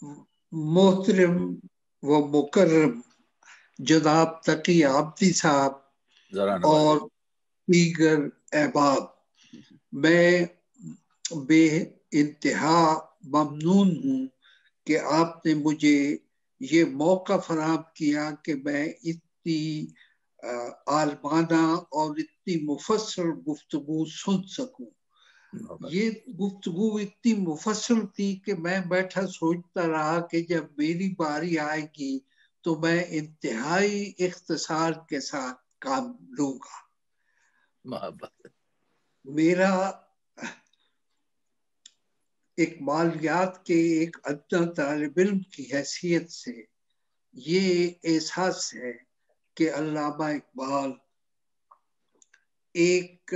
محترم و مکرم جناب تقی عابدی صاحب اور دیگر احباب، میں بے انتہا ممنون ہوں کہ آپ نے مجھے یہ موقع فراہم کیا کہ میں اتنی عالمانہ اور اتنی مفصل گفتگو سن سکوں۔ یہ گفتگو اتنی مفصل تھی کہ میں بیٹھا سوچتا رہا کہ جب میری باری آئے گی تو میں انتہائی اختصار کے ساتھ کام لوں گا۔ میرا اقبالیات کے ایک ادنیٰ طالب علم کی حیثیت سے یہ احساس ہے کہ علامہ اقبال ایک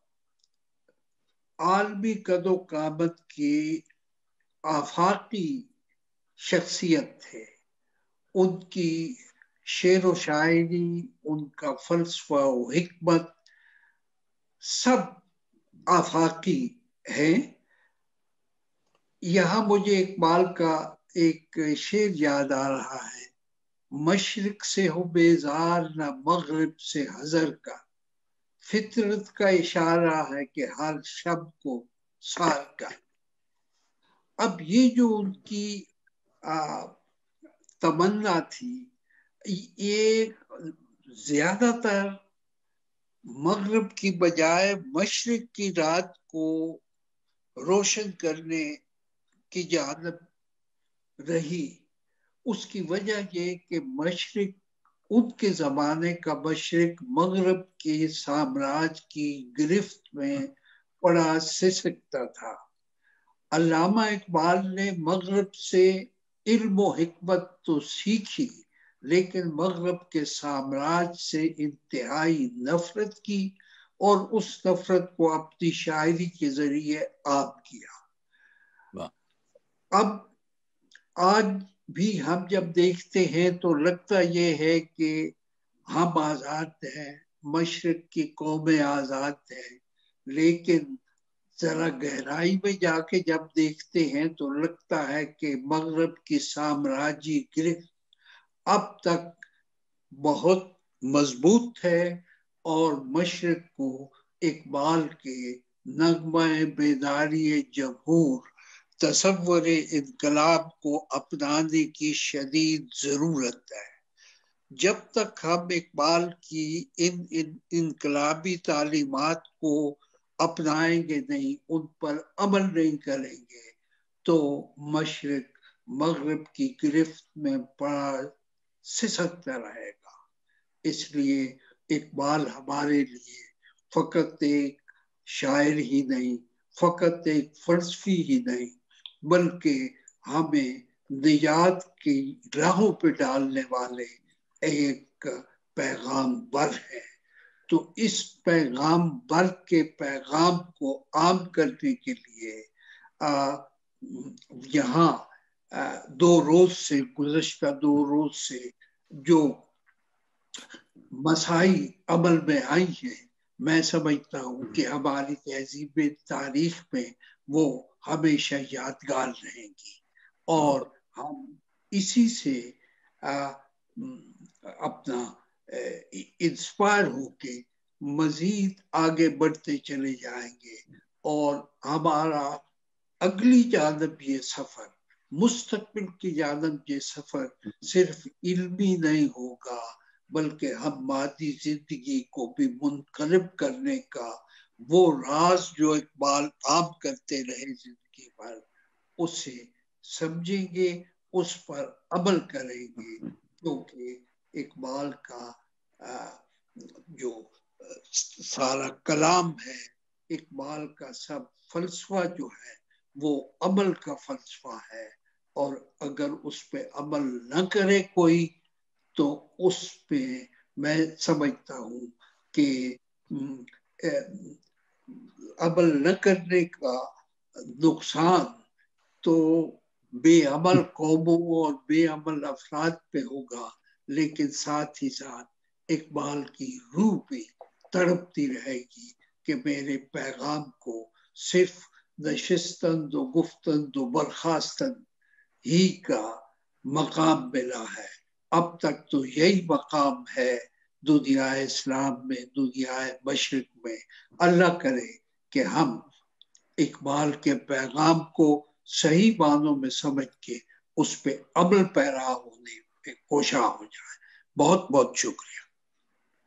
عالمی قد و قامت کی آفاقی شخصیت تھے۔ ان کی شعر و شاعری، ان کا فلسفہ و حکمت سب آفاقی ہیں۔ یہاں مجھے اقبال کا ایک شعر یاد آ رہا ہے: مشرق سے ہو بیزار نہ مغرب سے حذر کا، فطرت کا اشارہ ہے کہ ہر شب کو سحر کا۔ اب یہ جو ان کی تمنا تھی، یہ زیادہ تر مغرب کی بجائے مشرق کی رات کو روشن کرنے کی جانب رہی۔ اس کی وجہ یہ کہ مشرق، ان کے زمانے کا مشرق مغرب کے سامراج کی گرفت میں بڑا سسکتا تھا۔ علامہ اقبال نے مغرب سے علم و حکمت تو سیکھی، لیکن مغرب کے سامراج سے انتہائی نفرت کی اور اس نفرت کو اپنی شاعری کے ذریعے عام کیا۔ اب آج بھی ہم جب دیکھتے ہیں تو لگتا یہ ہے کہ ہم آزاد ہیں، مشرق کی قومیں آزاد ہیں، لیکن ذرا گہرائی میں جا کے جب دیکھتے ہیں تو لگتا ہے کہ مغرب کی سامراجی گرفت اب تک بہت مضبوط ہے، اور مشرق کو اقبال کے نغمہ بیداری جمہور، تصور انقلاب کو اپنانے کی شدید ضرورت ہے۔ جب تک ہم اقبال کی ان انقلابی تعلیمات کو اپنائیں گے نہیں، ان پر عمل نہیں کریں گے، تو مشرق مغرب کی گرفت میں بڑا سسکتا رہے گا۔ اس لیے اقبال ہمارے لیے فقط ایک شاعر ہی نہیں، فقط ایک فلسفی ہی نہیں، بلکہ ہمیں نجات کی راہوں پہ ڈالنے والے ایک پیغام بر ہے۔ تو اس پیغام بر کے پیغام کو عام کرنے کے لیے یہاں گزشتہ 2 روز سے جو مسائی عمل میں آئی ہیں، میں سمجھتا ہوں کہ ہماری تہذیب تاریخ میں وہ ہمیشہ یادگار رہیں گی، اور ہم اسی سے اپنا انسپائر ہو کے مزید آگے بڑھتے چلے جائیں گے، اور ہمارا اگلی جانب یہ سفر، مستقبل کی جانب یہ سفر صرف علمی نہیں ہوگا، بلکہ ہم مادی زندگی کو بھی منقلب کرنے کا وہ راز جو اقبال عام کرتے رہے زندگی بھر، اسے سمجھیں گے، اس پر عمل کریں گے، کیونکہ اقبال کا جو سارا کلام ہے، اقبال کا سب فلسفہ جو ہے وہ عمل کا فلسفہ ہے، اور اگر اس پہ عمل نہ کرے کوئی تو اس پہ میں سمجھتا ہوں کہ عمل نہ کرنے کا نقصان تو بے عمل قوموں اور بے عمل افراد پہ ہوگا، لیکن ساتھ ہی ساتھ اقبال کی روح بھی تڑپتی رہے گی کہ میرے پیغام کو صرف نشستند و گفتند و برخاستند ہی کا مقام ملا ہے. اب تک تو یہی مقام ہے دنیا اسلام میں، دنیا مشرق میں. اللہ کرے کہ ہم اقبال کے پیغام کو صحیح معنوں میں سمجھ کے اس پہ عمل پیرا ہونے پہ کوشاں ہو جائے. بہت بہت شکریہ.